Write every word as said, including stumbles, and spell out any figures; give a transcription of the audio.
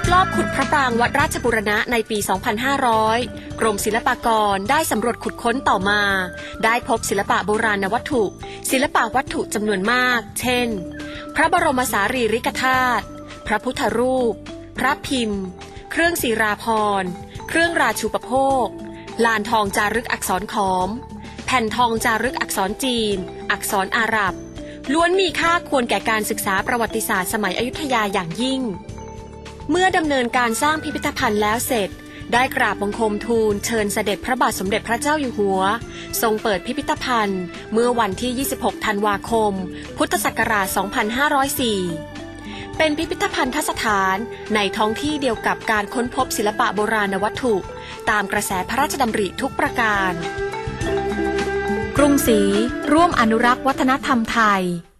รอบขุดพระปรางวัดราชบูรณะในปี สองพันห้าร้อย กรมศิลปากรได้สำรวจขุดค้นต่อมาได้พบศิลปะโบราณวัตถุ ศิลปะวัตถุจำนวนมาก เช่น พระบรมสารีริกธาตุ พระพุทธรูป พระพิมพ์ เครื่องศิราภรณ์ เครื่องราชูปโภค ลานทองจารึกอักษรขอม แผ่นทองจารึกอักษรจีน อักษรอาหรับ ล้วนมีค่าควรแก่การศึกษาประวัติศาสตร์สมัยอยุธยาอย่างยิ่งเมื่อดำเนินการสร้างพิพิธภัณฑ์แล้วเสร็จได้กราบบังคมทูลเชิญเสด็จพระบาทสมเด็จพระเจ้าอยู่หัวทรงเปิดพิพิธภัณฑ์เมื่อวันที่ ยี่สิบหก ธันวาคม พุทธศักราช สองพันห้าร้อยสี่ เป็นพิพิธภัณฑสถานในท้องที่เดียวกับการค้นพบศิลปะโบราณวัตถุตามกระแสพระราชดำริทุกประการกรุงศรีร่วมอนุรักษ์วัฒนธรรมไทย